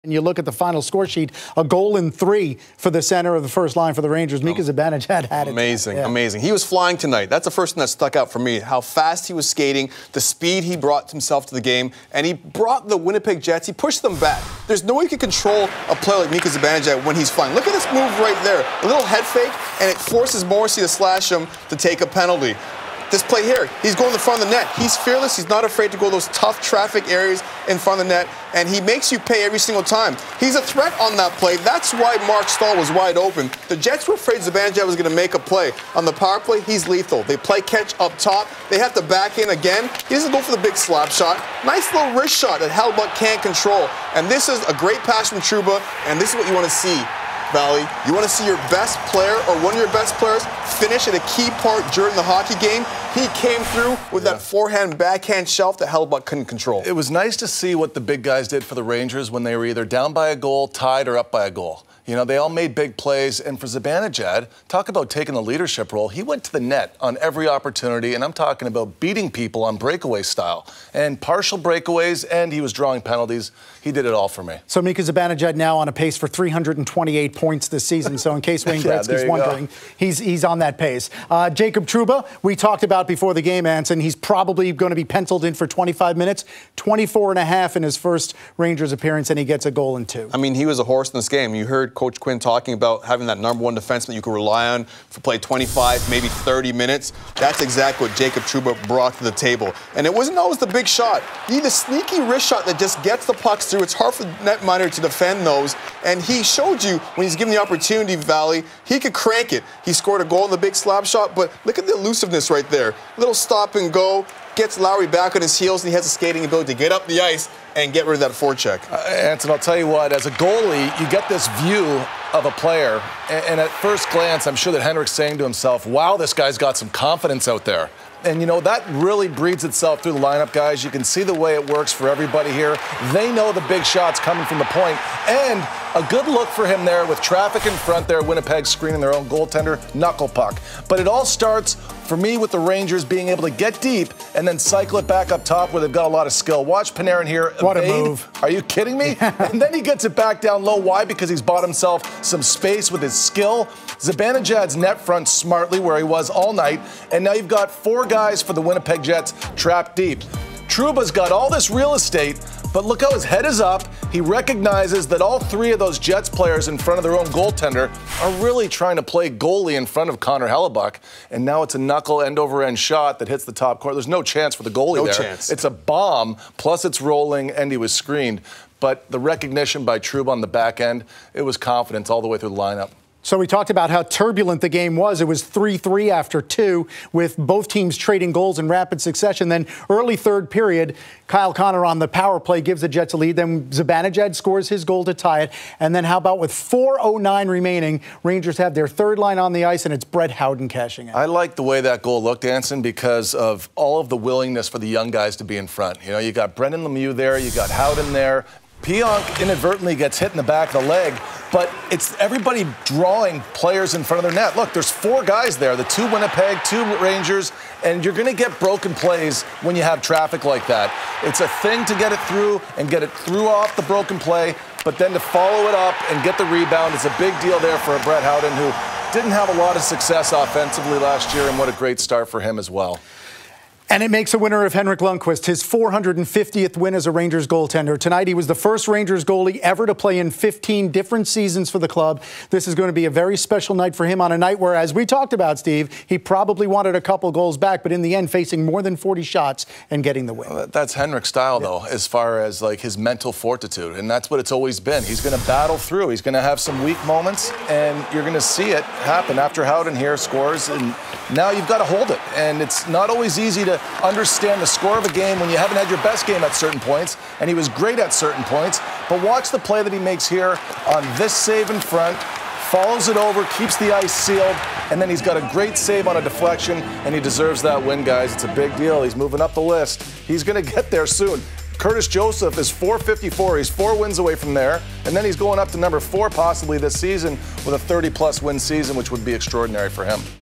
And you look at the final score sheet, a goal in 3 for the center of the first line for the Rangers. Mika Zibanejad had it. Amazing. He was flying tonight. That's the first thing that stuck out for me, how fast he was skating, the speed he brought himself to the game, and he brought the Winnipeg Jets, he pushed them back. There's no way you can control a player like Mika Zibanejad when he's flying. Look at this move right there. A little head fake, and it forces Morrissey to slash him to take a penalty. This play here, he's going to the front of the net. He's fearless. He's not afraid to go those tough traffic areas in front of the net, and he makes you pay every single time. He's a threat on that play. That's why Mark Stahl was wide open. The Jets were afraid Zibanejad was going to make a play. On the power play, he's lethal. They play catch up top. They have to back in again. He doesn't go for the big slap shot. Nice little wrist shot that Hellbuck can't control. And this is a great pass from Trouba, and this is what you want to see. Valley, you want to see your best player or one of your best players finish at a key part during the hockey game. He came through with that forehand, backhand shelf that Hellbuck couldn't control. It was nice to see what the big guys did for the Rangers when they were either down by a goal, tied, or up by a goal. You know, they all made big plays, and for Zibanejad, talk about taking the leadership role. He went to the net on every opportunity, and I'm talking about beating people on breakaway style. And partial breakaways, and he was drawing penalties. He did it all for me. So Mika Zibanejad now on a pace for 328 points this season. So in case Wayne Gretzky's wondering, he's on that pace. Jacob Trouba, we talked about before the game, Anson. He's probably going to be penciled in for 25 minutes, 24 and a half in his first Rangers appearance, and he gets a goal in 2. I mean, he was a horse in this game. You heard Coach Quinn talking about having that #1 defenseman you could rely on for play 25, maybe 30 minutes. That's exactly what Jacob Trouba brought to the table. And it wasn't always the big shot. You need a sneaky wrist shot that just gets the pucks through. It's hard for the netminder to defend those. And he showed you when he's given the opportunity, Valley, he could crank it. He scored a goal in the big slap shot, but look at the elusiveness right there. Little stop and go. Gets Lowry back on his heels, and he has the skating ability to get up the ice and get rid of that forecheck. Anson, I'll tell you what, as a goalie, you get this view of a player, and at first glance, I'm sure that Henrik's saying to himself, wow, this guy's got some confidence out there. And, you know, that really breeds itself through the lineup, guys. You can see the way it works for everybody here. They know the big shots coming from the point. And a good look for him there with traffic in front there. Winnipeg screening their own goaltender, knuckle puck. But it all starts, for me, with the Rangers being able to get deep and then cycle it back up top where they've got a lot of skill. Watch Panarin here. What a move. Are you kidding me? And then he gets it back down low. Why? Because he's bought himself some space with his skill. Zibanejad's net front smartly where he was all night. And now you've got 4 guys for the Winnipeg Jets trapped deep. Trouba's got all this real estate, but look how his head is up. He recognizes that all 3 of those Jets players in front of their own goaltender are really trying to play goalie in front of Connor Hellebuyck. And now it's a knuckle end-over-end shot that hits the top corner. There's no chance for the goalie there. No chance. It's a bomb, plus it's rolling, and he was screened. But the recognition by Trouba on the back end, it was confidence all the way through the lineup. So we talked about how turbulent the game was. It was 3-3 after 2, with both teams trading goals in rapid succession. Then early third period, Kyle Connor on the power play gives the Jets a lead. Then Zibanejad scores his goal to tie it. And then how about with 4:09 remaining, Rangers have their third line on the ice, and it's Brett Howden cashing in. I like the way that goal looked, Anson, because of all of the willingness for the young guys to be in front. You know, you got Brendan Lemieux there, you got Howden there. Pionk inadvertently gets hit in the back of the leg, but it's everybody drawing players in front of their net. Look, there's 4 guys there, the 2 Winnipeg, 2 Rangers, and you're going to get broken plays when you have traffic like that. It's a thing to get it through and get it through off the broken play, but then to follow it up and get the rebound is a big deal there for Brett Howden, who didn't have a lot of success offensively last year, and what a great start for him as well. And it makes a winner of Henrik Lundqvist, his 450th win as a Rangers goaltender. Tonight, he was the first Rangers goalie ever to play in 15 different seasons for the club. This is going to be a very special night for him on a night where, as we talked about, Steve, he probably wanted a couple goals back, but in the end, facing more than 40 shots and getting the win. Well, that's Henrik's style, though, as far as like his mental fortitude, and that's what it's always been. He's going to battle through. He's going to have some weak moments, and you're going to see it happen after Howden here scores, and now you've got to hold it. And it's not always easy to understand the score of a game when you haven't had your best game at certain points, and he was great at certain points. But watch the play that he makes here on this save in front, follows it over, keeps the ice sealed, and then he's got a great save on a deflection, and he deserves that win, guys. It's a big deal. He's moving up the list. He's going to get there soon. Curtis Joseph is 454. He's 4 wins away from there, and then he's going up to number 4 possibly this season with a 30-plus win season, which would be extraordinary for him.